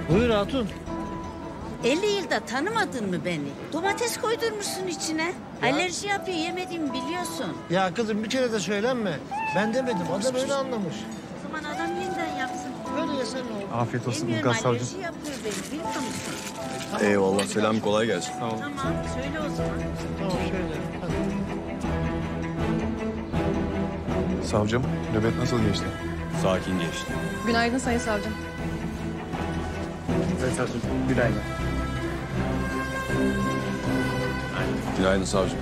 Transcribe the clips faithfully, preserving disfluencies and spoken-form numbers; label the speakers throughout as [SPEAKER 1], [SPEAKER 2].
[SPEAKER 1] Buyur hatun.
[SPEAKER 2] elli yılda tanımadın mı beni? Domates koydurmuşsun içine. Ya. Alerji yapıyor, yemediğimi biliyorsun.
[SPEAKER 1] Ya kızım bir kere de söylenme. Ben demedim, adam öyle anlamış.
[SPEAKER 2] O zaman adam yeniden yapsın.
[SPEAKER 1] Böyle yesen ne olur?
[SPEAKER 3] Afiyet olsun
[SPEAKER 2] Bilmiyorum,
[SPEAKER 3] Ilgaz Savcım.
[SPEAKER 2] alerji yapıyor beni, bilmiyor musun?
[SPEAKER 1] Tamam,
[SPEAKER 4] Eyvallah, selam, kolay gelsin.
[SPEAKER 3] Sağ olun.
[SPEAKER 2] Tamam, söyle o zaman.
[SPEAKER 1] Tamam şöyle. Hadi.
[SPEAKER 3] Savcım, nöbet nasıl geçti?
[SPEAKER 4] Sakin geçti.
[SPEAKER 5] Günaydın Sayın Savcım.
[SPEAKER 3] Sayın Savcım, günaydın.
[SPEAKER 4] Günaydın savcım.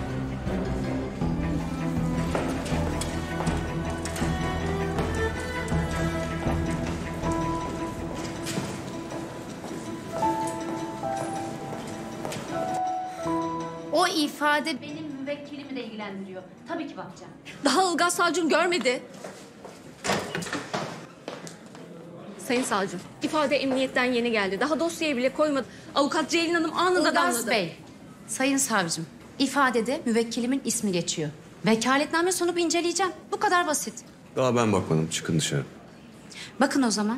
[SPEAKER 6] O ifade benim müvekkilimi de ilgilendiriyor. Tabii ki bakacağım.
[SPEAKER 5] Daha Ilgaz Savcım görmedi. Sayın Savcım, ifade emniyetten yeni geldi. Daha dosyaya bile koymadı. Avukat Ceylin Hanım anında
[SPEAKER 6] Ilgaz
[SPEAKER 5] damladı.
[SPEAKER 6] Bey, Sayın Savcım, ifadede müvekkilimin ismi geçiyor. Vekaletname sunup inceleyeceğim. Bu kadar basit.
[SPEAKER 4] Daha ben bakmadım, çıkın dışarı.
[SPEAKER 6] Bakın o zaman.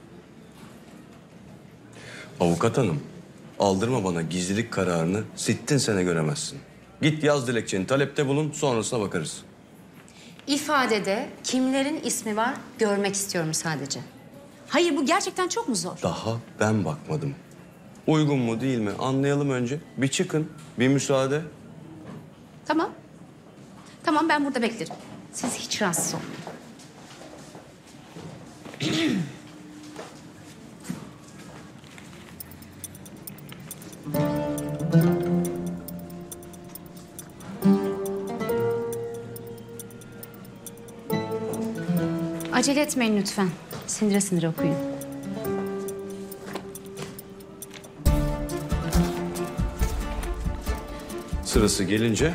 [SPEAKER 4] Avukat hanım, aldırma bana gizlilik kararını, sittin sene göremezsin. Git yaz dilekçeni, talepte bulun, sonrasına bakarız.
[SPEAKER 6] İfadede kimlerin ismi var görmek istiyorum sadece. Hayır, bu gerçekten çok mu zor?
[SPEAKER 4] Daha ben bakmadım. Uygun mu değil mi anlayalım önce. Bir çıkın, bir müsaade.
[SPEAKER 6] Tamam. Tamam, ben burada beklerim. Siz hiç rahatsız olmayın. Acele etmeyin lütfen. Sindire sindire okuyun.
[SPEAKER 4] Sırası gelince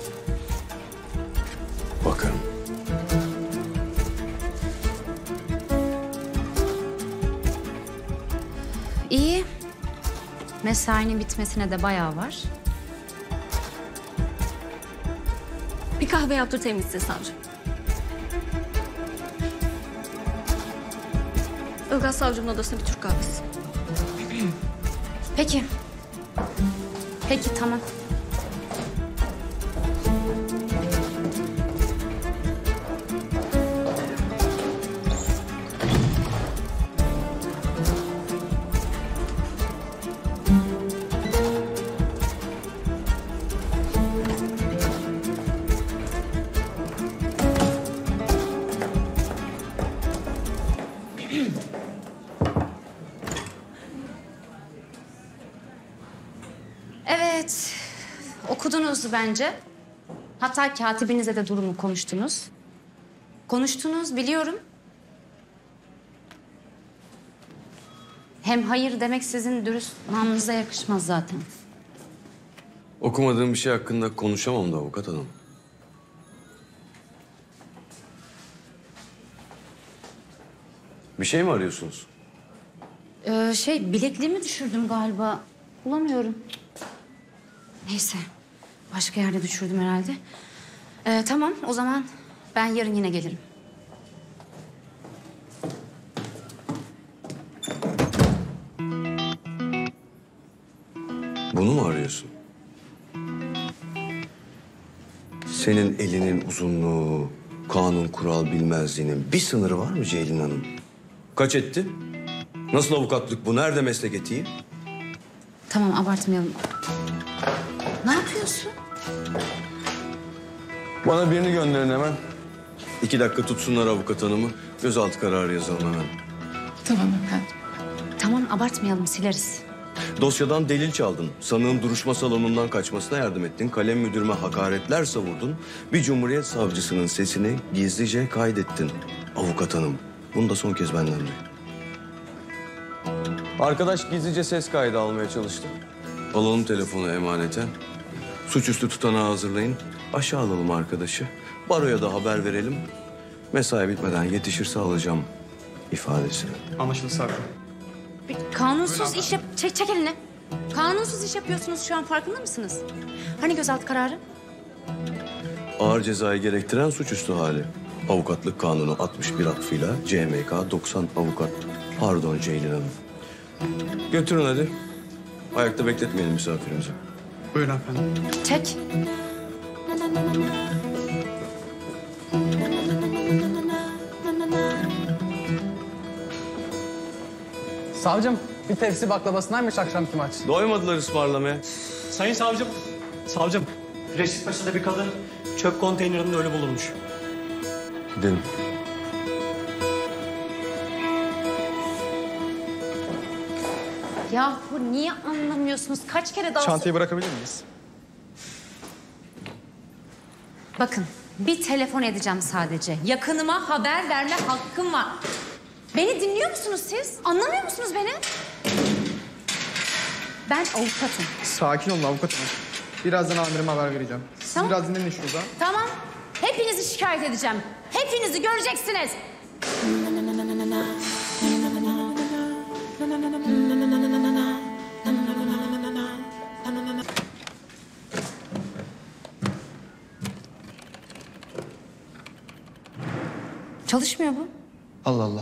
[SPEAKER 4] bakarım.
[SPEAKER 6] İyi. Mesainin bitmesine de bayağı var.
[SPEAKER 5] Bir kahve yaptırtayım size savcım. Ilgaz Savcım'ın odasına bir Türk kahvesi.
[SPEAKER 6] Peki. Peki, tamam. Evet, okudunuz bence. Hatta katibinize de durumu konuştunuz. Konuştunuz, biliyorum. Hem hayır demek sizin dürüst namınıza yakışmaz zaten.
[SPEAKER 4] Okumadığım bir şey hakkında konuşamam da avukat hanım. Bir şey mi arıyorsunuz?
[SPEAKER 6] Ee, şey, bilekliğimi düşürdüm galiba. Bulamıyorum. Neyse, başka yerde düşürdüm herhalde. Ee, tamam, o zaman ben yarın yine gelirim.
[SPEAKER 4] Bunu mu arıyorsun? Senin elinin uzunluğu, kanun kural bilmezliğinin bir sınırı var mı Ceylin Hanım? Kaç etti? Nasıl avukatlık bu? Nerede meslek etiği?
[SPEAKER 6] Tamam, abartmayalım. Ne yapıyorsun?
[SPEAKER 4] Bana birini gönderin hemen. İki dakika tutsunlar avukat hanımı. Gözaltı kararı yazalım hemen.
[SPEAKER 5] Tamam efendim.
[SPEAKER 6] Tamam, abartmayalım, sileriz.
[SPEAKER 4] Dosyadan delil çaldın. Sanığın duruşma salonundan kaçmasına yardım ettin. Kalem müdürüme hakaretler savurdun. Bir cumhuriyet savcısının sesini gizlice kaydettin. Avukat hanım, bunu da son kez benden duy. Arkadaş gizlice ses kaydı almaya çalıştı. Alalım telefonu emanete. Suçüstü tutanağı hazırlayın. Aşağı alalım arkadaşı. Baroya da haber verelim. Mesai bitmeden yetişirse alacağım ifadesini.
[SPEAKER 3] Anlaşıldı savcım.
[SPEAKER 6] Bir kanunsuz iş yap... Çek, çek elini. Kanunsuz iş yapıyorsunuz şu an, farkında mısınız? Hani gözaltı kararı?
[SPEAKER 4] Ağır cezayı gerektiren suçüstü hali. Avukatlık Kanunu altmış bir atfıyla C M K doksan avukat. Pardon Ceylin Hanım. Götürün hadi. Ayakta bekletmeyelim misafirimizi.
[SPEAKER 3] Buyurun efendim.
[SPEAKER 6] Çek.
[SPEAKER 7] Savcım, bir tepsi baklavasındaymış akşamki maç.
[SPEAKER 4] Doymadılar ısmarlamaya.
[SPEAKER 8] Sayın savcım, savcım. Reşitpaşa'da bir kadın çöp konteynerinde ölü bulunmuş.
[SPEAKER 4] Gidelim.
[SPEAKER 6] Yahu niye anlamıyorsunuz? Kaç kere daha...
[SPEAKER 3] Çantayı bırakabilir miyiz?
[SPEAKER 6] Bakın, bir telefon edeceğim sadece. Yakınıma haber verme hakkım var. Beni dinliyor musunuz siz? Anlamıyor musunuz beni? Ben avukatım.
[SPEAKER 7] Sakin olun avukatım. Birazdan amirime haber vereceğim. Siz
[SPEAKER 6] Tamam.
[SPEAKER 7] biraz dinlenin şurada.
[SPEAKER 6] Tamam. Hepinizi şikayet edeceğim. Hepinizi göreceksiniz. Çalışmıyor bu.
[SPEAKER 7] Allah Allah.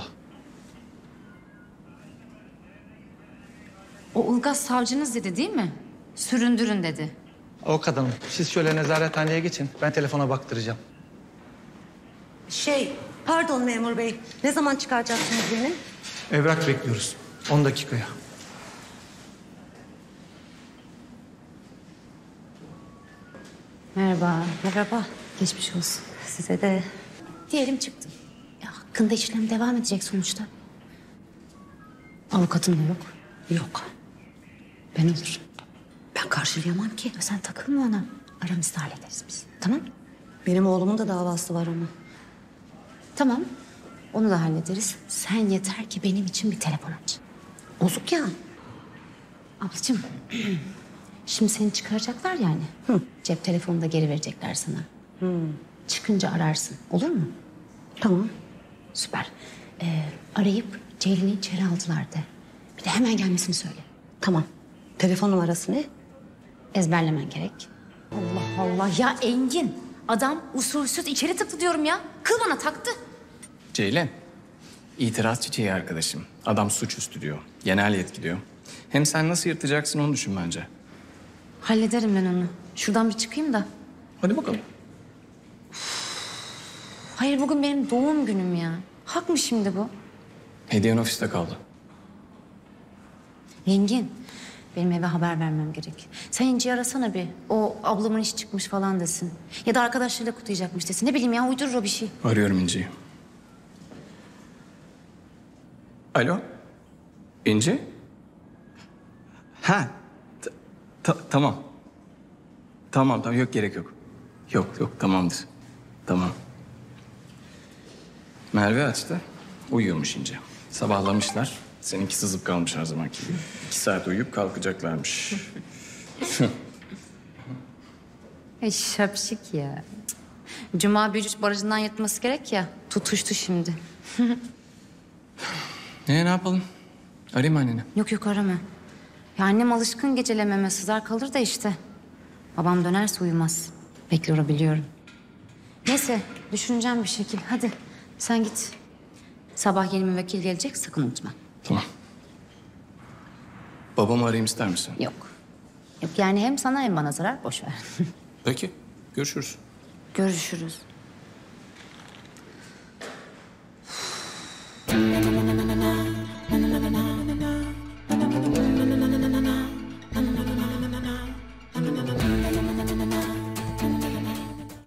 [SPEAKER 6] O Ilgaz savcınız dedi değil mi? Süründürün dedi.
[SPEAKER 7] Avukat hanım, siz şöyle nezarethaneye geçin. Ben telefona baktıracağım.
[SPEAKER 9] Şey, pardon memur bey. Ne zaman çıkaracaksınız beni?
[SPEAKER 7] Evrak bekliyoruz. on dakikaya.
[SPEAKER 6] Merhaba.
[SPEAKER 9] Merhaba.
[SPEAKER 6] Geçmiş olsun.
[SPEAKER 9] Size de.
[SPEAKER 6] Diyelim çıktım. Ya, hakkında işlem devam edecek sonuçta. Avukatın da yok.
[SPEAKER 9] Yok.
[SPEAKER 6] Ben olurum.
[SPEAKER 9] Ben karşılayamam ki.
[SPEAKER 6] Ya sen takılma ona. Aramızda hallederiz biz. Tamam?
[SPEAKER 9] Benim oğlumun da davası var ama.
[SPEAKER 6] Tamam. Onu da hallederiz. Sen yeter ki benim için bir telefon aç.
[SPEAKER 9] Bozuk ya.
[SPEAKER 6] Ablacığım. Şimdi seni çıkaracaklar yani.
[SPEAKER 9] Hı.
[SPEAKER 6] Cep telefonunu da geri verecekler sana.
[SPEAKER 9] Hı.
[SPEAKER 6] Çıkınca ararsın. Olur mu?
[SPEAKER 9] Tamam.
[SPEAKER 6] Süper. Ee, arayıp Ceylin'i içeri aldılar de. Bir de hemen gelmesini söyle.
[SPEAKER 9] Tamam. Telefon numarası ne?
[SPEAKER 6] Ezberlemen gerek. Allah Allah ya Engin. Adam usulsüz içeri tıktı diyorum ya. Kıl bana taktı.
[SPEAKER 10] Ceylin, itiraz çiçeği arkadaşım. Adam suçüstü diyor. Genel yetki diyor. Hem sen nasıl yırtacaksın onu düşün bence.
[SPEAKER 6] Hallederim ben onu. Şuradan bir çıkayım da.
[SPEAKER 10] Hadi bakalım.
[SPEAKER 6] Hayır bugün benim doğum günüm ya. Hak mı şimdi bu?
[SPEAKER 10] Hediyen ofiste kaldı.
[SPEAKER 6] Engin, benim eve haber vermem gerek. Sen İnci'yi arasana bir. O ablamın iş çıkmış falan desin. Ya da arkadaşlarıyla kutlayacakmış desin. Ne bileyim ya uydurur o bir şey.
[SPEAKER 10] Arıyorum İnci'yi. Alo? İnci? Ha. ta- ta- tamam. Tamam tamam yok gerek yok. Yok yok tamamdır. Tamam. Merve açtı. Uyuyormuş İnci. Sabahlamışlar. Seninki sızıp kalmış her zamanki gibi. İki saat uyuyup kalkacaklarmış.
[SPEAKER 6] Ay şapşik ya. Cuma Bürüç barajından yırtması gerek ya. Tutuştu şimdi.
[SPEAKER 10] Ee, ne yapalım? Arayayım anneni.
[SPEAKER 6] Yok yok arama. Ya annem alışkın gecelememe sızar kalır da işte. Babam dönerse uyumaz. Bekler o biliyorum. Neyse düşüneceğim bir şekil. Hadi sen git. Sabah yeni müvekkil gelecek sakın unutma.
[SPEAKER 10] Tamam. Babamı arayayım ister misin?
[SPEAKER 6] Yok. Yok yani hem sana hem bana zarar boş ver.
[SPEAKER 10] Peki. Görüşürüz.
[SPEAKER 6] Görüşürüz.